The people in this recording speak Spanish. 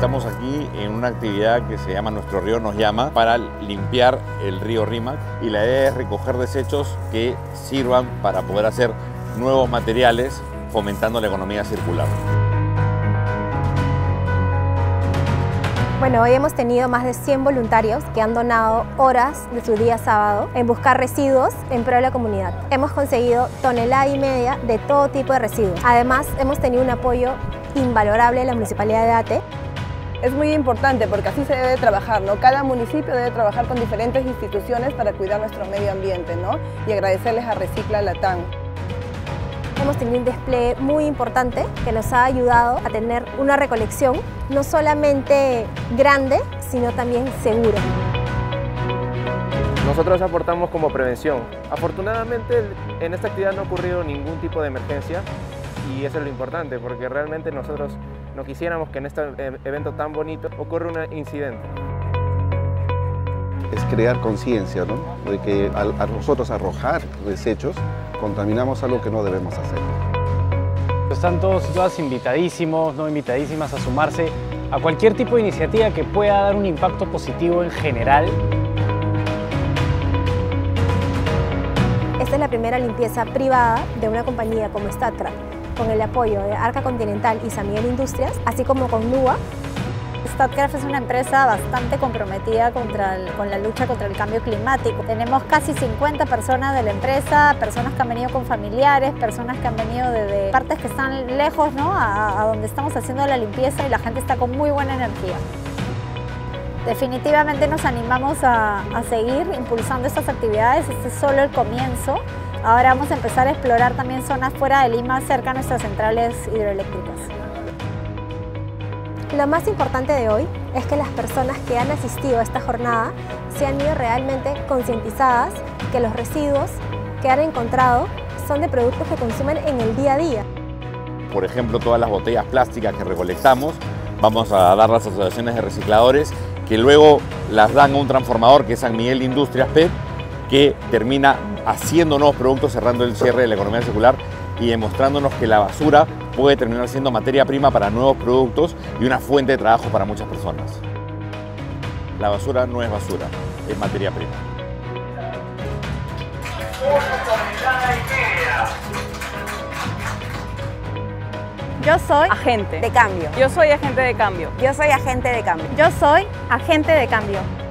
Estamos aquí en una actividad que se llama Nuestro Río Nos Llama para limpiar el río Rímac, y la idea es recoger desechos que sirvan para poder hacer nuevos materiales, fomentando la economía circular. Bueno, hoy hemos tenido más de 100 voluntarios que han donado horas de su día sábado en buscar residuos en pro de la comunidad. Hemos conseguido 1,5 toneladas de todo tipo de residuos. Además, hemos tenido un apoyo invalorable de la Municipalidad de Ate. Es muy importante porque así se debe trabajar, ¿no? Cada municipio debe trabajar con diferentes instituciones para cuidar nuestro medio ambiente, ¿no? Y agradecerles a Recicla Latam. Hemos tenido un despliegue muy importante que nos ha ayudado a tener una recolección no solamente grande, sino también segura. Nosotros aportamos como prevención. Afortunadamente en esta actividad no ha ocurrido ningún tipo de emergencia, y eso es lo importante, porque realmente nosotros no quisiéramos que en este evento tan bonito ocurra un incidente. Es crear conciencia, ¿no? De que a nosotros arrojar desechos contaminamos algo que no debemos hacer. Están todos y todas invitadísimos, no invitadísimas a sumarse a cualquier tipo de iniciativa que pueda dar un impacto positivo en general. Esta es la primera limpieza privada de una compañía como Statkraft, con el apoyo de Arca Continental y San Miguel Industrias, así como con NUA. Statkraft es una empresa bastante comprometida con la lucha contra el cambio climático. Tenemos casi 50 personas de la empresa, personas que han venido con familiares, personas que han venido de partes que están lejos, ¿no? a donde estamos haciendo la limpieza, y la gente está con muy buena energía. Definitivamente nos animamos a seguir impulsando estas actividades. Este es solo el comienzo. Ahora vamos a empezar a explorar también zonas fuera de Lima, cerca de nuestras centrales hidroeléctricas. Lo más importante de hoy es que las personas que han asistido a esta jornada se han ido realmente concientizadas que los residuos que han encontrado son de productos que consumen en el día a día. Por ejemplo, todas las botellas plásticas que recolectamos, vamos a dar las asociaciones de recicladores, que luego las dan a un transformador que es San Miguel Industrias PET, que termina haciendo nuevos productos, cerrando el cierre de la economía circular y demostrándonos que la basura puede terminar siendo materia prima para nuevos productos y una fuente de trabajo para muchas personas. La basura no es basura, es materia prima. Yo soy agente de cambio. Yo soy agente de cambio. Yo soy agente de cambio. Yo soy agente de cambio.